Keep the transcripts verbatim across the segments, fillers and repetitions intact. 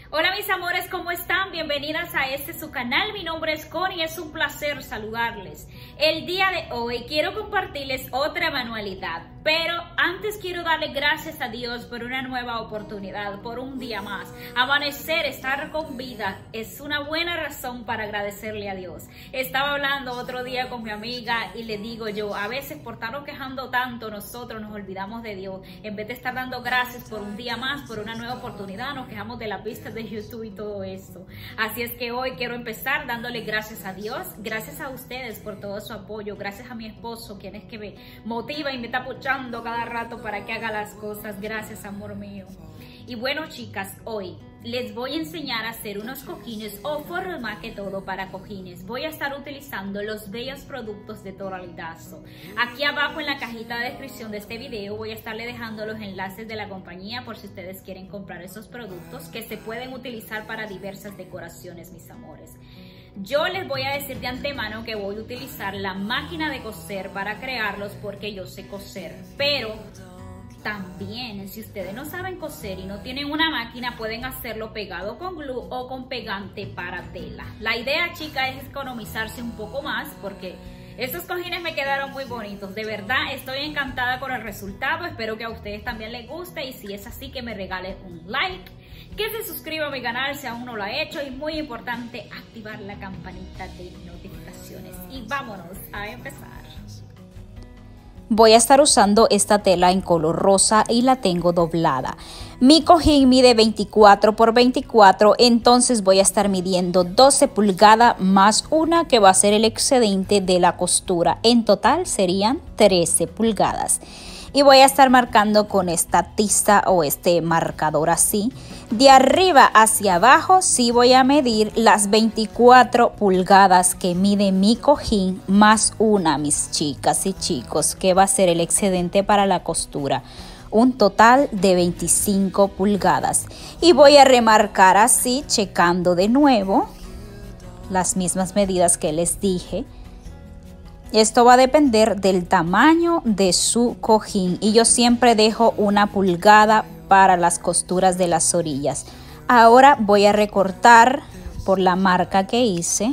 Hola mis amores, ¿cómo están? Bienvenidas a este su canal. Mi nombre es Connie y es un placer saludarles. El día de hoy quiero compartirles otra manualidad, pero antes quiero darle gracias a Dios por una nueva oportunidad, por un día más. Amanecer, estar con vida es una buena razón para agradecerle a Dios. Estaba hablando otro día con mi amiga y le digo yo, a veces por estarnos quejando tanto nosotros nos olvidamos de Dios. En vez de estar dando gracias por un día más, por una nueva oportunidad, nos quejamos de la pista de YouTube y todo eso. Así es que hoy quiero empezar dándole gracias a Dios, gracias a ustedes por todo su apoyo, gracias a mi esposo, quien es que me motiva y me está puchando cada rato para que haga las cosas. Gracias, amor mío. Y bueno, chicas, hoy les voy a enseñar a hacer unos cojines o forma que todo para cojines. Voy a estar utilizando los bellos productos de Toral Dazo. Aquí abajo en la cajita de descripción de este video voy a estarle dejando los enlaces de la compañía por si ustedes quieren comprar esos productos que se pueden utilizar para diversas decoraciones, mis amores. Yo les voy a decir de antemano que voy a utilizar la máquina de coser para crearlos porque yo sé coser, pero también, si ustedes no saben coser y no tienen una máquina, pueden hacerlo pegado con glue o con pegante para tela. La idea, chicas, es economizarse un poco más porque estos cojines me quedaron muy bonitos. De verdad, estoy encantada con el resultado. Espero que a ustedes también les guste y si es así, que me regalen un like, que se suscriba a mi canal si aún no lo ha hecho y muy importante, activar la campanita de notificaciones. Y vámonos a empezar. Voy a estar usando esta tela en color rosa y la tengo doblada. Mi cojín mide veinticuatro por veinticuatro, entonces voy a estar midiendo doce pulgadas más una que va a ser el excedente de la costura. En total serían trece pulgadas. Y voy a estar marcando con esta tiza o este marcador así. De arriba hacia abajo sí voy a medir las veinticuatro pulgadas que mide mi cojín más una, mis chicas y chicos, que va a ser el excedente para la costura. Un total de veinticinco pulgadas. Y voy a remarcar así, checando de nuevo las mismas medidas que les dije. Esto va a depender del tamaño de su cojín y yo siempre dejo una pulgada para las costuras de las orillas. Ahora voy a recortar por la marca que hice.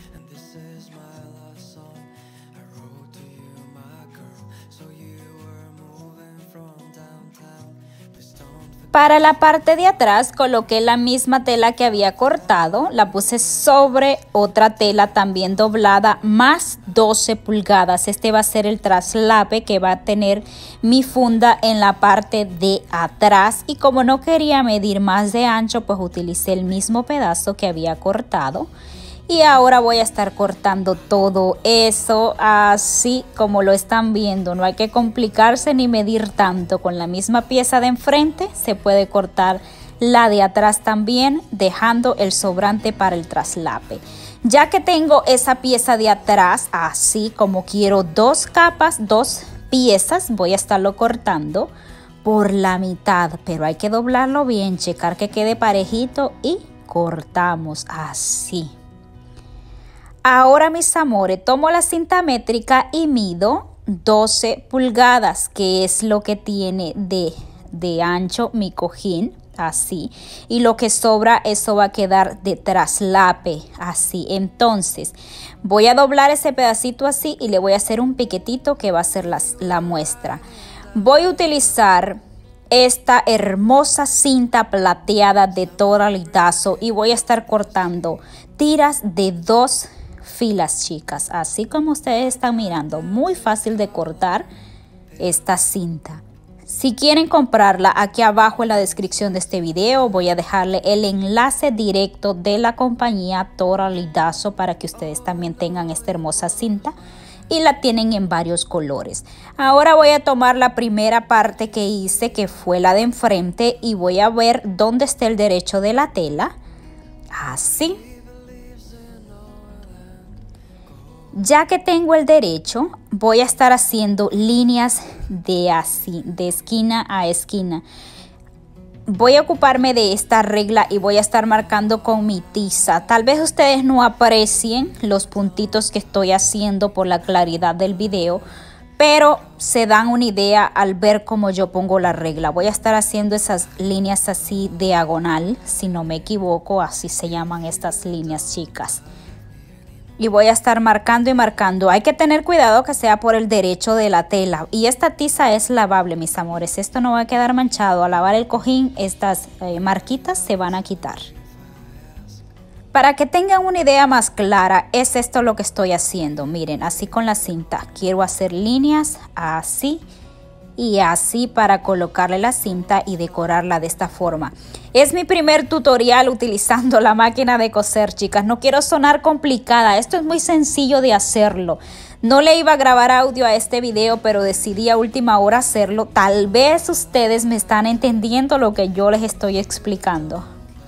Para la parte de atrás coloqué la misma tela que había cortado, la puse sobre otra tela también doblada más doce pulgadas. Este va a ser el traslape que va a tener mi funda en la parte de atrás y como no quería medir más de ancho, pues utilicé el mismo pedazo que había cortado. Y ahora voy a estar cortando todo eso así como lo están viendo. No hay que complicarse ni medir tanto. Con la misma pieza de enfrente se puede cortar la de atrás también, dejando el sobrante para el traslape. Ya que tengo esa pieza de atrás, así como quiero dos capas, dos piezas, voy a estarlo cortando por la mitad. Pero hay que doblarlo bien, checar que quede parejito y cortamos así. Ahora, mis amores, tomo la cinta métrica y mido doce pulgadas, que es lo que tiene de, de ancho mi cojín, así. Y lo que sobra, eso va a quedar de traslape, así. Entonces, voy a doblar ese pedacito así y le voy a hacer un piquetito que va a ser la, la muestra. Voy a utilizar esta hermosa cinta plateada de Toral Dazo y voy a estar cortando tiras de dos filas, chicas, así como ustedes están mirando. Muy fácil de cortar esta cinta. Si quieren comprarla, aquí abajo en la descripción de este video voy a dejarle el enlace directo de la compañía Toral Dazo para que ustedes también tengan esta hermosa cinta y la tienen en varios colores. Ahora voy a tomar la primera parte que hice, que fue la de enfrente, y voy a ver dónde está el derecho de la tela, así. Ya que tengo el derecho, voy a estar haciendo líneas de así, de esquina a esquina. Voy a ocuparme de esta regla y voy a estar marcando con mi tiza. Tal vez ustedes no aprecien los puntitos que estoy haciendo por la claridad del video, pero se dan una idea al ver cómo yo pongo la regla. Voy a estar haciendo esas líneas así diagonal, si no me equivoco, así se llaman estas líneas, chicas. Y voy a estar marcando y marcando. Hay que tener cuidado que sea por el derecho de la tela. Y esta tiza es lavable, mis amores. Esto no va a quedar manchado. Al lavar el cojín, estas eh, marquitas se van a quitar. Para que tengan una idea más clara, es esto lo que estoy haciendo. Miren, así con la cinta. Quiero hacer líneas así y así para colocarle la cinta y decorarla de esta forma. Es mi primer tutorial utilizando la máquina de coser, chicas. No quiero sonar complicada. Esto es muy sencillo de hacerlo. No le iba a grabar audio a este video, pero decidí a última hora hacerlo. Tal vez ustedes me están entendiendo lo que yo les estoy explicando.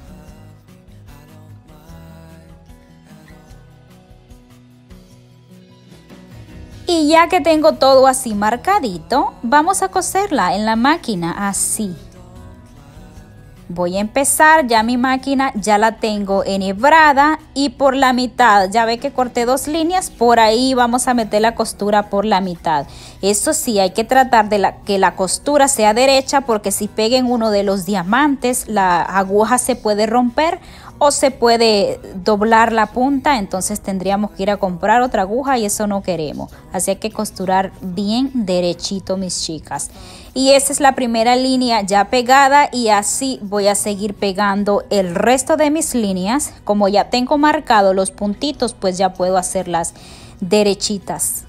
Y ya que tengo todo así marcadito, vamos a coserla en la máquina así. Voy a empezar, ya mi máquina ya la tengo enhebrada y por la mitad, ya ve que corté dos líneas, por ahí vamos a meter la costura por la mitad. Eso sí, hay que tratar de la, que la costura sea derecha, porque si peguen uno de los diamantes, la aguja se puede romper o se puede doblar la punta, entonces tendríamos que ir a comprar otra aguja y eso no queremos. Así hay que costurar bien derechito, mis chicas. Y esa es la primera línea ya pegada y así voy a seguir pegando el resto de mis líneas. Como ya tengo marcado los puntitos, pues ya puedo hacerlas derechitas.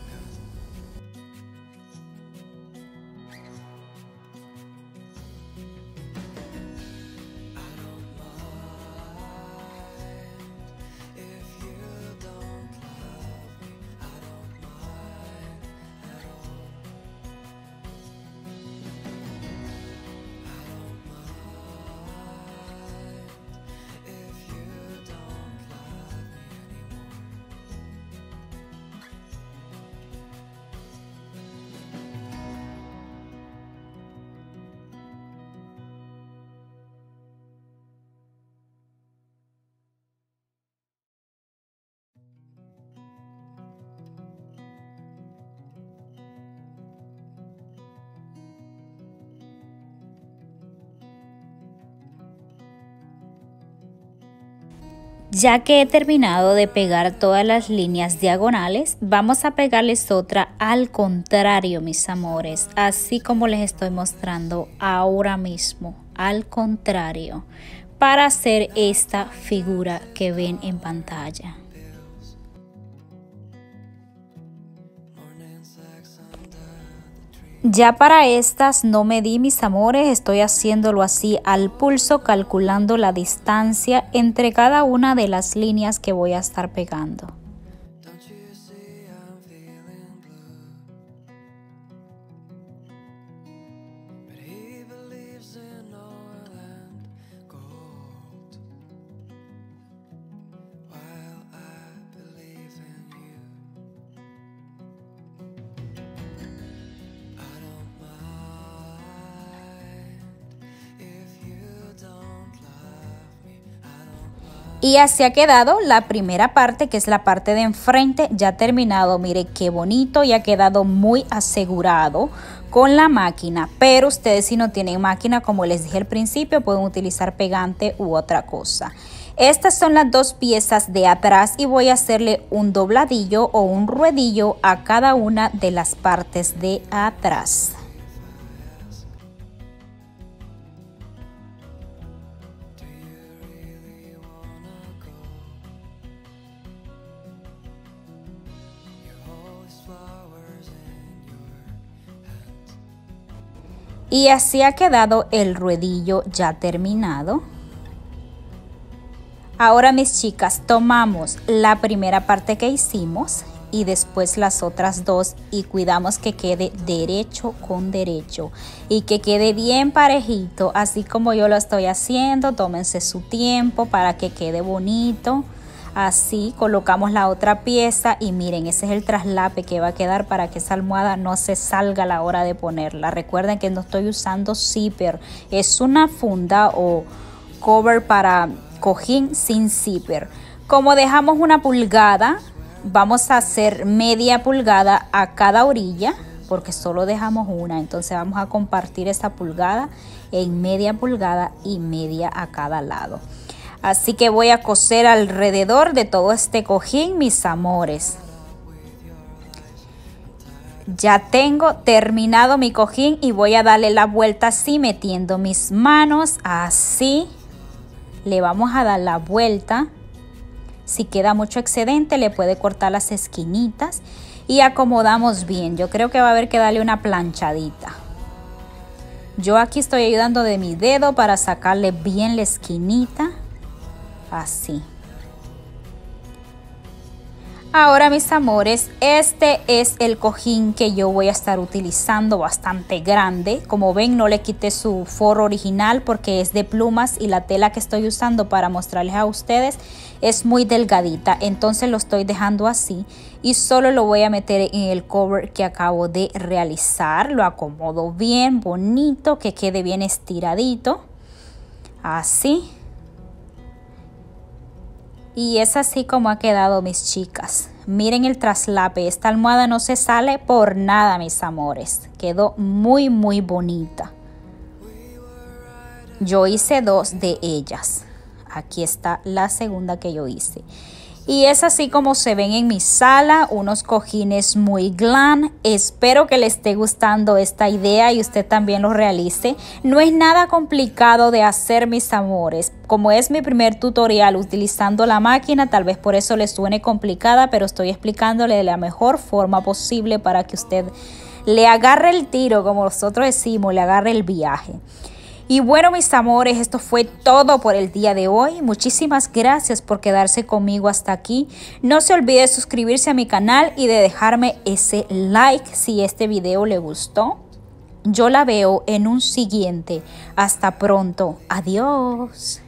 Ya que he terminado de pegar todas las líneas diagonales, vamos a pegarles otra al contrario, mis amores, así como les estoy mostrando ahora mismo, al contrario, para hacer esta figura que ven en pantalla. Ya para estas no medí, mis amores, estoy haciéndolo así al pulso, calculando la distancia entre cada una de las líneas que voy a estar pegando. Y así ha quedado la primera parte, que es la parte de enfrente, ya terminado. Mire qué bonito y ha quedado muy asegurado con la máquina. Pero ustedes, si no tienen máquina, como les dije al principio, pueden utilizar pegante u otra cosa. Estas son las dos piezas de atrás y voy a hacerle un dobladillo o un ruedillo a cada una de las partes de atrás. Y así ha quedado el ruedillo ya terminado. Ahora, mis chicas, tomamos la primera parte que hicimos y después las otras dos y cuidamos que quede derecho con derecho y que quede bien parejito, así como yo lo estoy haciendo. Tómense su tiempo para que quede bonito. Así colocamos la otra pieza y miren, ese es el traslape que va a quedar para que esa almohada no se salga a la hora de ponerla. Recuerden que no estoy usando zipper, es una funda o cover para cojín sin zipper. Como dejamos una pulgada, vamos a hacer media pulgada a cada orilla, porque solo dejamos una. Entonces vamos a compartir esta pulgada en media pulgada y media a cada lado. Así que voy a coser alrededor de todo este cojín, mis amores. Ya tengo terminado mi cojín y voy a darle la vuelta así, metiendo mis manos así. Le vamos a dar la vuelta. Si queda mucho excedente, le puede cortar las esquinitas y acomodamos bien. Yo creo que va a haber que darle una planchadita. Yo aquí estoy ayudando de mi dedo para sacarle bien la esquinita. Así. Ahora, mis amores, este es el cojín que yo voy a estar utilizando, bastante grande. Como ven, no le quité su forro original porque es de plumas y la tela que estoy usando para mostrarles a ustedes es muy delgadita. Entonces lo estoy dejando así y solo lo voy a meter en el cover que acabo de realizar. Lo acomodo bien, bonito, que quede bien estiradito. Así. Y es así como ha quedado, mis chicas. Miren el traslape. Esta almohada no se sale por nada, mis amores. Quedó muy, muy bonita. Yo hice dos de ellas. Aquí está la segunda que yo hice. Y es así como se ven en mi sala, unos cojines muy glam. Espero que les esté gustando esta idea y usted también lo realice. No es nada complicado de hacer, mis amores. Como es mi primer tutorial utilizando la máquina, tal vez por eso les suene complicada, pero estoy explicándole de la mejor forma posible para que usted le agarre el tiro, como nosotros decimos, le agarre el viaje. Y bueno, mis amores, esto fue todo por el día de hoy. Muchísimas gracias por quedarse conmigo hasta aquí. No se olvide de suscribirse a mi canal y de dejarme ese like si este video le gustó. Yo la veo en un siguiente. Hasta pronto. Adiós.